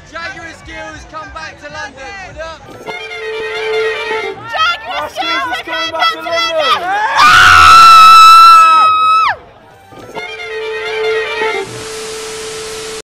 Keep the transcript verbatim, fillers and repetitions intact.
Jaguar Skills come back to London. Put up.